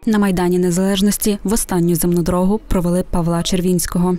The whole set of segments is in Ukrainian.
На Майдані Незалежності в останню земну дорогу провели Павла Червінського.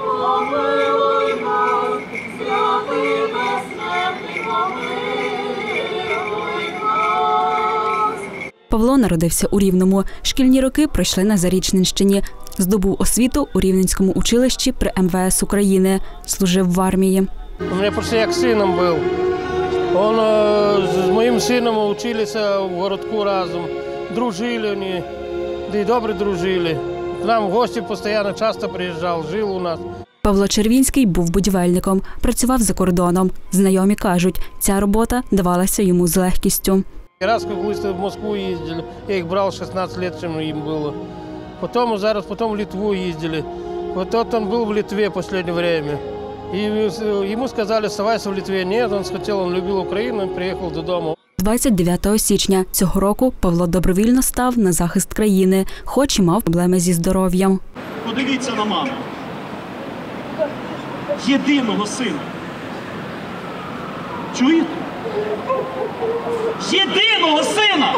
Павло народився у Рівному. Шкільні роки пройшли на Зарічненщині. Здобув освіту у Рівненському училищі при МВС України. Служив в армії. У мене просто як сином був. Він з моїм сином вчилися в городку разом. Дружили вони, да й добре дружили. К нам в гості постійно часто приїжджав, жив у нас. Павло Червінський був будівельником, працював за кордоном. Знайомі кажуть, ця робота давалася йому з легкістю. Раз как-то в Москву ездили, я их брал 16 лет, чем им было. Потом в Литву ездили. Вот тот он был в Литве в последнее время. И ему сказали, оставайся в Литве. Нет, он хотел, он любил Украину, он приехал додому. 29 січня цього року Павло добровільно став на захист країни, хоч і мав проблеми зі здоров'ям. Подивіться на маму. Єдиного сина. Чуєте? Єдиного сина!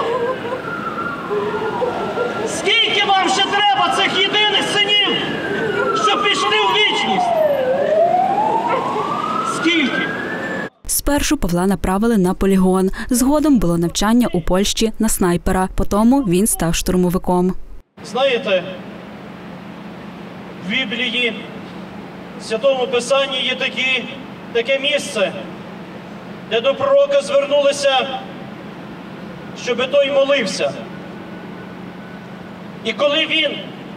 Скільки вам ще треба цих єдиних синів, щоб пішли у вічність? Скільки? Спершу Павла направили на полігон. Згодом було навчання у Польщі на снайпера. Потім він став штурмовиком. Знаєте, в Біблії, в Святому Писанні є таке місце, де до пророка звернулися, щоб той молився. І коли він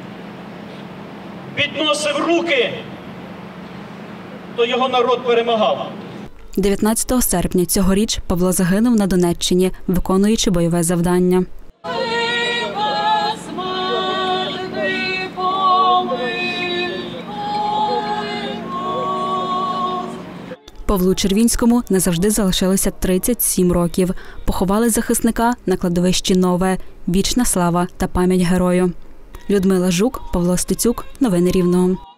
підносив руки, то його народ перемагав. 19 серпня цьогоріч Павло загинув на Донеччині, виконуючи бойове завдання. Павлу Червінському назавжди залишилося 37 років. Поховали захисника на кладовищі Нове. Вічна слава та пам'ять герою. Людмила Жук, Павло Стецюк. Новини Рівного.